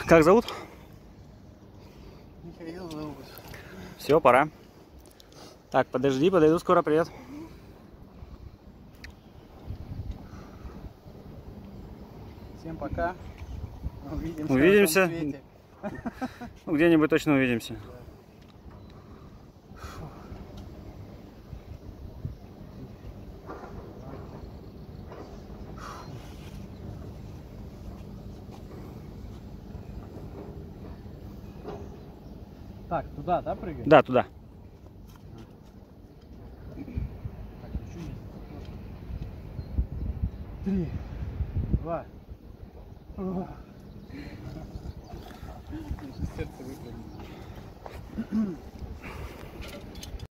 Как зовут? Михаил зовут. Все, пора. Так, подожди, подойду, скоро привет. Всем пока. Увидимся. Увидимся. Ну, где-нибудь точно увидимся. Так, туда, да, прыгай? Да, туда. Так, еще есть. 3, 2. Сердце выпрыгнуло.